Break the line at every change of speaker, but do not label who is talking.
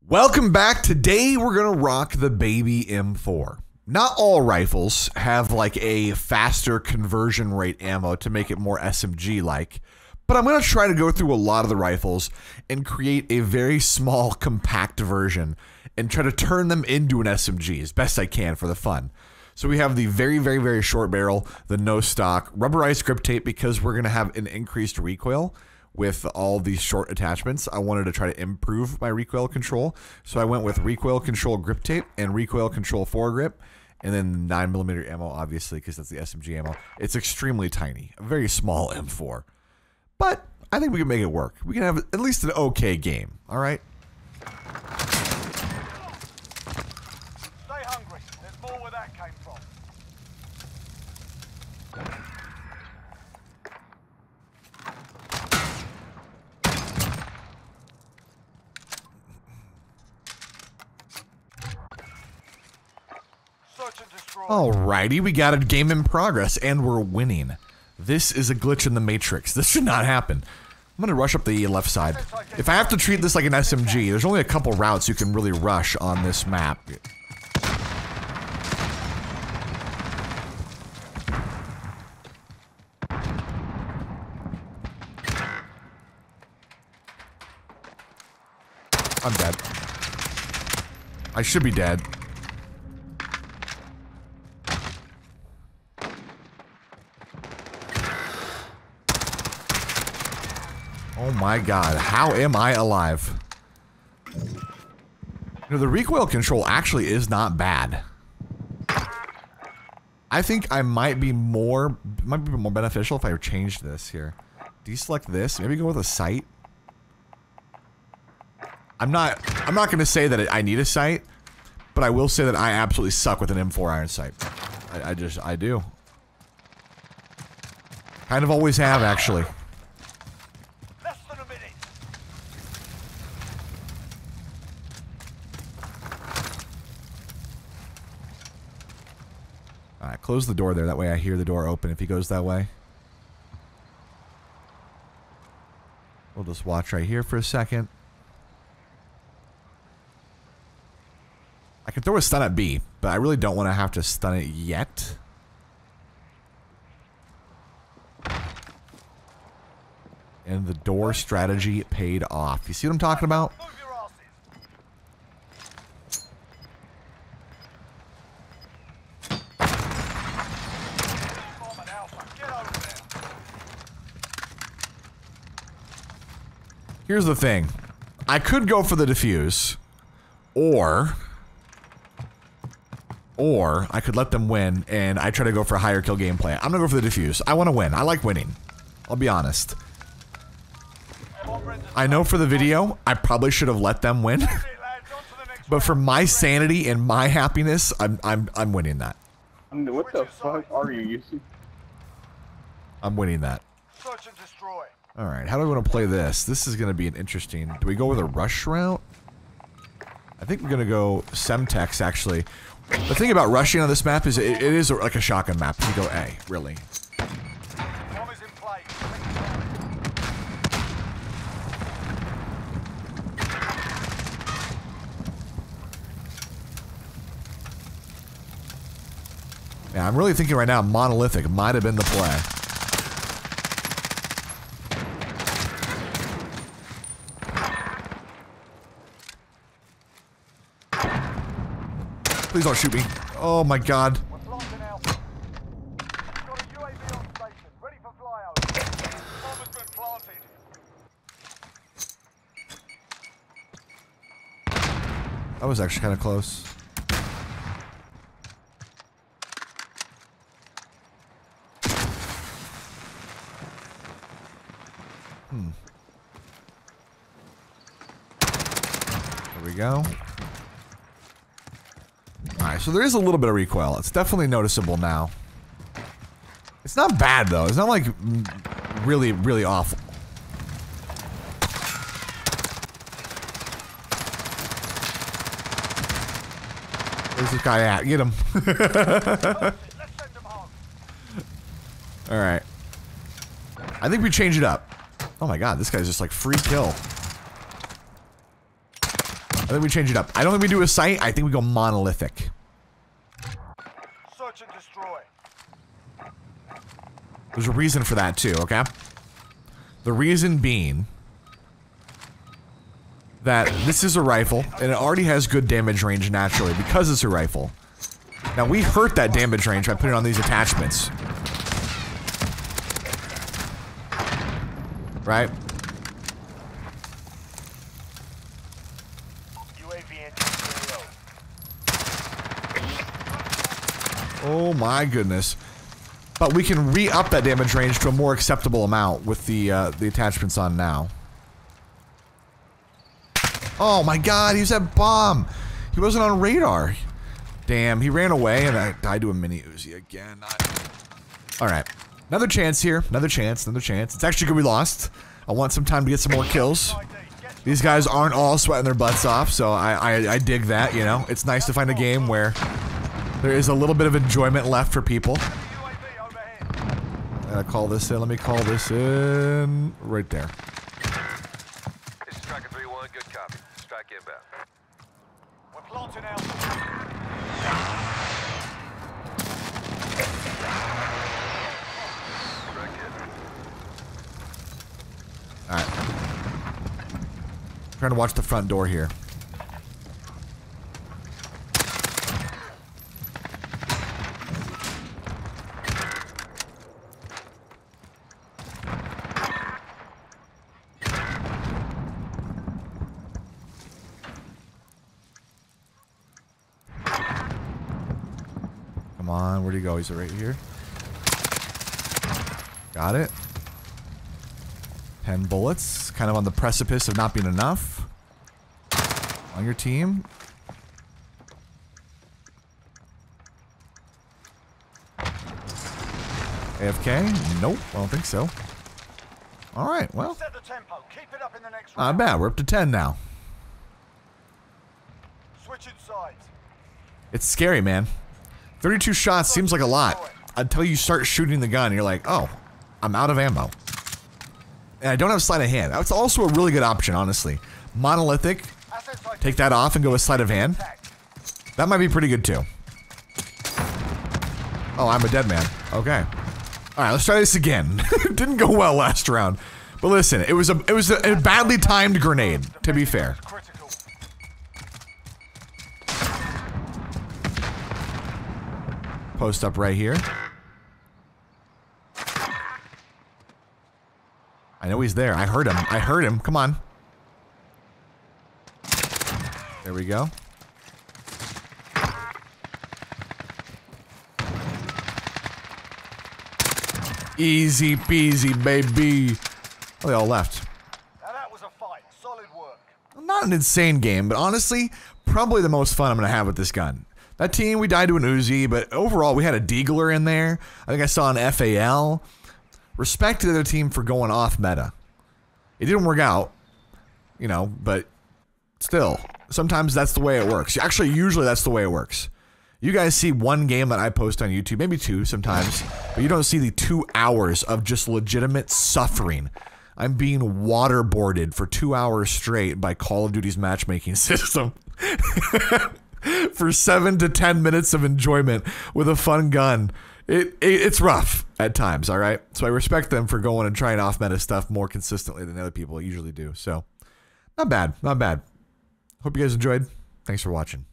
Welcome back. Today we're going to rock the baby M4. Not all rifles have like a faster conversion rate ammo to make it more SMG-like, but I'm going to try to go through a lot of the rifles and create a very small, compact version and try to turn them into an SMG as best I can for the fun. So we have the very short barrel, the no stock, rubberized grip tape because we're going to have an increased recoil with all these short attachments. I wanted to try to improve my recoil control. So I went with recoil control grip tape and recoil control foregrip, and then 9mm ammo, obviously, because that's the SMG ammo. It's extremely tiny, a very small M4. But I think we can make it work. We can have at least an okay game, all right?
Stay hungry. There's more where that came from.
Alrighty, we got a game in progress, and we're winning. This is a glitch in the Matrix. This should not happen. I'm gonna rush up the left side. If I have to treat this like an SMG, there's only a couple routes you can really rush on this map. I'm dead. I should be dead. Oh my god, how am I alive? You know, the recoil control actually is not bad. I think I might be more beneficial if I changed this here. Deselect this, maybe go with a sight. I'm not gonna say that I need a sight, but I will say that I absolutely suck with an M4 iron sight. I do. Kind of always have, actually. Alright, close the door there. That way I hear the door open if he goes that way. We'll just watch right here for a second. I can throw a stun at B, but I really don't want to have to stun it yet. And the door strategy paid off. You see what I'm talking about? Here's the thing. I could go for the defuse, or I could let them win and I try to go for a higher kill gameplay. I'm gonna go for the defuse. I want to win. I like winning. I'll be honest. I know for the video, I probably should have let them win, but for my sanity and my happiness, I'm winning that.
What the fuck are you using?
I'm winning that.
Search and destroy.
All right, how do we want to play this? This is going to be an interesting. Do we go with a rush route? I think we're going to go Semtex, actually. The thing about rushing on this map is it is like a shotgun map. You go A, really.
Bomb is in play.
Yeah, I'm really thinking right now Monolithic might have been the play. Please don't shoot me. Oh my god.
We're planting out. We've got a UAV on station, ready for flyover. Bomb has been planted.
That was actually kind of close. There we go. Alright, so there is a little bit of recoil. It's definitely noticeable now. It's not bad, though. It's not, like, really awful. Where's this guy at? Get him. Alright. I think we change it up. Oh my god, this guy's just like free kill. think we change it up. I don't think we do a sight. I think we go monolithic.
Search and destroy.
There's a reason for that too, okay? The reason being that this is a rifle, and it already has good damage range naturally because it's a rifle. Now, we hurt that damage range by putting on these attachments. Right?
UAV engine
Oh my goodness. But we can re-up that damage range to a more acceptable amount with the attachments on now. Oh my god, he's that bomb! He wasn't on radar. Damn, he ran away and I died to a mini Uzi again. Alright. Another chance here. Another chance. Another chance. It's actually good we lost. I want some time to get some more kills. These guys aren't all sweating their butts off, so I dig that, you know? It's nice to find a game where there is a little bit of enjoyment left for people. I gotta call this in. Let me call this in right there.
This is Striker 3-1. Good copy. Strike inbound.
We're planting out.
Strike hit.
Alright. Trying to watch the front door here. Come on, where'd he go? He's right here. Got it. 10 bullets. Kind of on the precipice of not being enough. On your team. AFK? Nope, I don't think so. Alright, well.
Set the tempo. Keep it up in the next
Not
round.
bad, we're up to 10 now.
Switching sides.
It's scary, man. 32 shots seems like a lot. Until you start shooting the gun, you're like, oh, I'm out of ammo. And I don't have sleight of hand. That's also a really good option, honestly. Monolithic,
Assets like
take that off and go with sleight of hand. That might be pretty good too. Oh, I'm a dead man. Okay. Alright, let's try this again. It didn't go well last round. But listen, it was a badly timed grenade, to be fair.
critical.
Post up right here. I know he's there. I heard him. I heard him. Come on. There we go. Easy peasy, baby. Oh, they all left.
Now that was a fight. Solid work.
Not an insane game, but honestly, probably the most fun I'm going to have with this gun. That team, we died to an Uzi, but overall, we had a Deagler in there. I think I saw an FAL. Respect to the other team for going off meta. It didn't work out, you know, but still, sometimes that's the way it works. Actually, usually that's the way it works. You guys see one game that I post on YouTube, maybe two sometimes, but you don't see the 2 hours of just legitimate suffering. I'm being waterboarded for 2 hours straight by Call of Duty's matchmaking system. For 7 to 10 minutes of enjoyment with a fun gun. It's rough at times, all right? So I respect them for going and trying off-meta stuff more consistently than other people usually do. So, not bad, not bad. Hope you guys enjoyed. Thanks for watching.